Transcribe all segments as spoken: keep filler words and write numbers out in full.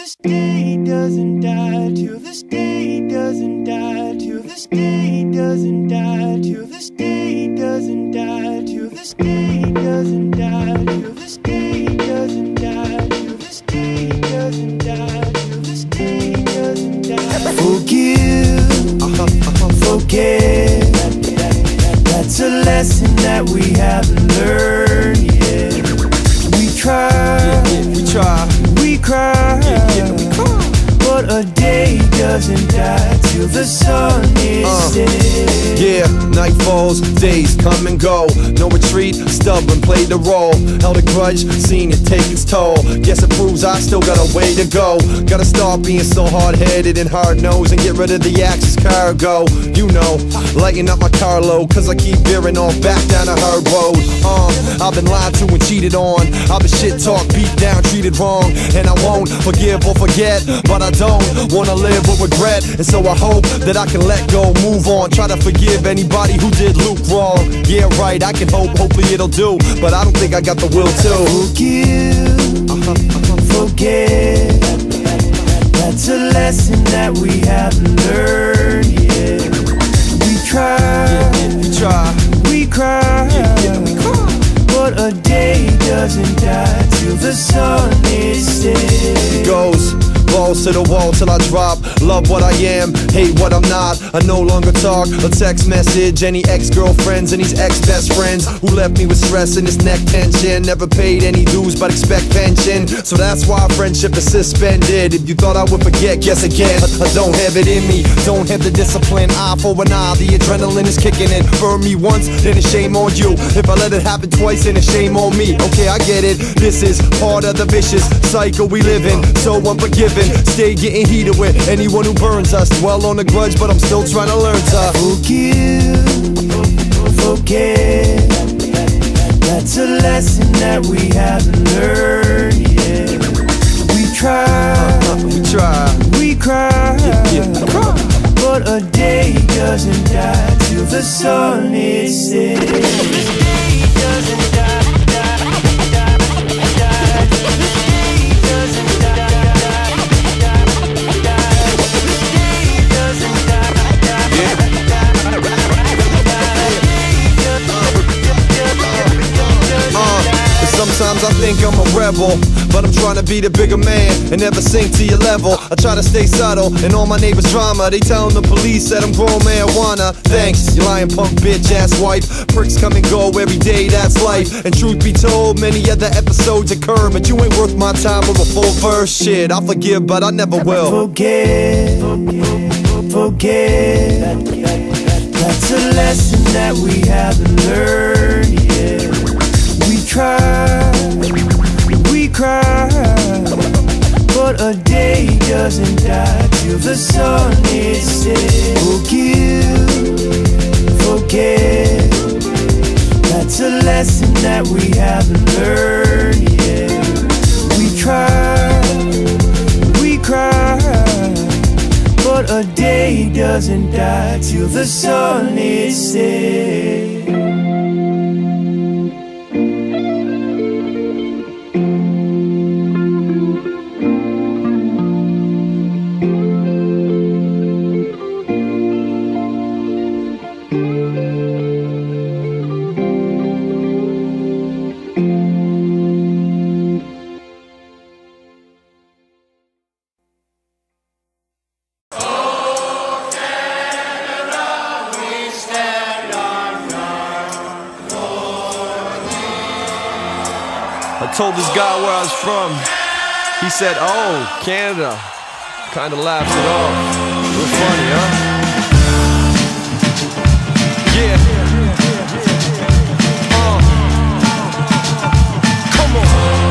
this day doesn't die, till this day doesn't die, till this day doesn't die, till this day doesn't die, till this day doesn't die, till this day doesn't die, till this day doesn't die, till this day doesn't die. Forgive, forget, that's a lesson that we haven't learned yet. We try, yeah, yeah, we try, we cry, yeah, yeah, we cry. But a day doesn't die till the sun is uh, set. Yeah, night falls, days come and go. No retreat, stubborn, played the role. Held a grudge, seen it take its toll. Guess it proves I still got a way to go. Gotta stop being so hard-headed and hard-nosed and get rid of the axis cargo. You know, lighten up my carload, cause I keep veering off back down a hard road. Um, I've been lied to and cheated on. I've been shit-talked, beat down, treated wrong. And I won't forgive or forget, but I don't wanna live with regret. And so I hope that I can let go, move on, try to forgive anybody who did Luke wrong. Yeah, right, I can hope, hopefully it'll do, but I don't think I got the will to. Forgive, forget, that's a lesson that we haven't learned yet. We try, yeah, yeah, we try, we cry, yeah, yeah, we cry. But a day doesn't die till the sun is set. It goes balls to the wall till I drop. Love what I am, hate what I'm not. I no longer talk or text message any ex-girlfriends and these ex-best friends who left me with stress and this neck tension. Never paid any dues but expect pension, so that's why friendship is suspended. If you thought I would forget, guess again, I, I don't have it in me, don't have the discipline. Eye for an eye, the adrenaline is kicking in. Burn me once, then it's shame on you. If I let it happen twice, then it's shame on me. Okay, I get it, this is part of the vicious cycle we live in, so unforgiving. Stay getting heated with anyone who burns us. Dwell on a grudge, but I'm still trying to learn to forgive, forget, that's a lesson that we haven't learned yet. We try, uh, we try, we cry, yeah, yeah, we cry. But a day doesn't die till the sun is set. This day doesn't die. Sometimes I think I'm a rebel, but I'm trying to be the bigger man and never sink to your level. I try to stay subtle and all my neighbors' drama. They telling the police that I'm growing marijuana. Thanks, you lying punk bitch ass wife. Pricks come and go every day, that's life. And truth be told, many other episodes occur, but you ain't worth my time or a full verse. Shit, I forgive, but I never will. Forget, forget, that's a lesson that we haven't learned yet. We try, we cry, but a day doesn't die till the sun is set. Forgive, forget, that's a lesson that we haven't learned yet. We try, we cry, but a day doesn't die till the sun is set. I told this guy where I was from. He said, oh, Canada. Kinda laughed it off. Real funny, huh? Yeah. Uh. Come on.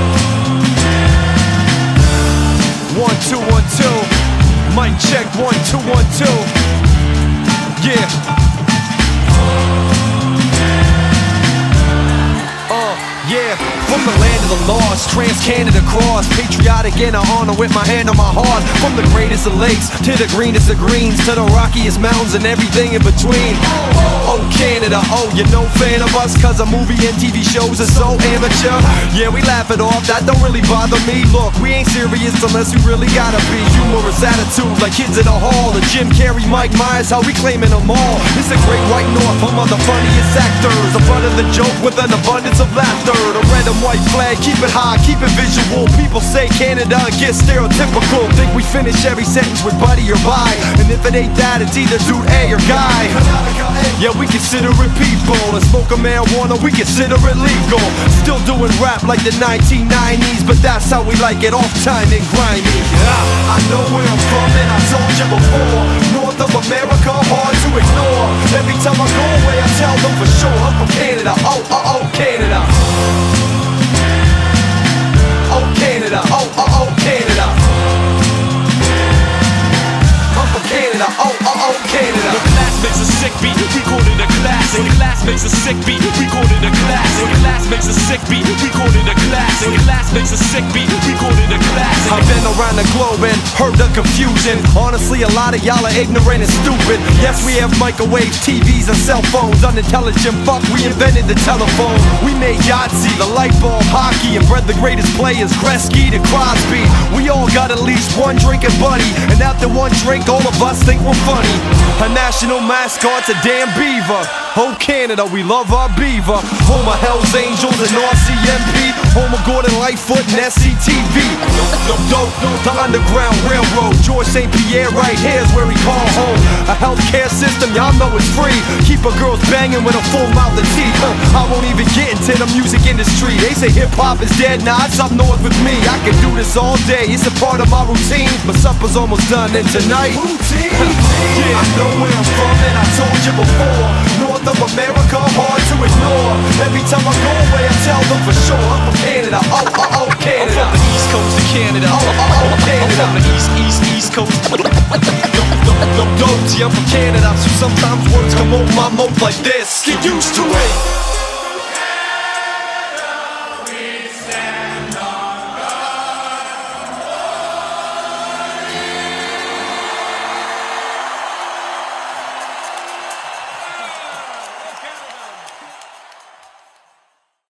One, two, one, two. Mic check, one, two, one, two. Yeah. Uh, yeah. from the land of the lost, trans-Canada cross, patriotic and a honor with my hand on my heart. From the greatest of lakes to the greenest of greens, to the rockiest mountains and everything in between. Oh Canada, oh you're no fan of us, cause our movie and T V shows are so amateur. Yeah, we laugh it off, that don't really bother me. Look, we ain't serious unless we really gotta be. Humorous attitude like kids in a hall, the Jim Carrey, Mike Myers, how we claiming them all. It's a great white north, home of the funniest actors, the front of the joke with an abundance of laughter. The red and white flag, keep it high, keep it visual. People say Canada gets stereotypical, think we finish every sentence with buddy or bye, and if it ain't that, it's either dude A or guy. Yeah, we consider it people, and smoking marijuana, we consider it legal. Still doing rap like the nineteen nineties, but that's how we like it, off time and grimy. Yeah, I know where I'm from and I told you before, north of America, hard to ignore. Every time I go away I tell them for sure, I'm from Canada, oh, oh, oh, Canada. Oh, Canada, oh, oh, oh, Canada. I'm from Canada, oh, oh, oh, Canada. The class makes a sick beat, we call it a classic. The class makes a sick beat, we call it a classic. The class makes a sick beat, we call it a classic. The class makes a sick beat, we call it a classic. I've been around the globe and heard the confusion. Honestly, a lot of y'all are ignorant and stupid. Yes, we have microwaves, T Vs, and cell phones. Unintelligent fuck, we invented the telephone. We made Yahtzee, the light bulb, hockey, and bred the greatest players, Gretzky to Crosby. We all got at least one drinking buddy, and after one drink, all of us think we're funny. Our national mascot's a damn beaver. Oh Canada, we love our beaver. Home of Hell's Angels and R C M P, home of Gordon Lightfoot and S C T V. The Underground Railroad, George Saint Pierre right here's where we call home. A healthcare system, y'all know it's free. Keep a girls banging with a full mouth of teeth. I won't even get into the music industry. They say hip-hop is dead, nah, it's up north with me. I can do this all day, it's a part of my routine. But supper's almost done and tonight routine. Yeah, I know where I'm from and I told you before, north of America, hard to ignore. Every time I go away I tell them for sure, I'm from Canada, oh, oh, oh, Canada. I'm from the east coast of Canada, oh, oh, oh, Canada. I'm from the east, east, east coast. No, no, no, I'm from Canada, so sometimes words come over my mouth like this. Get used to it.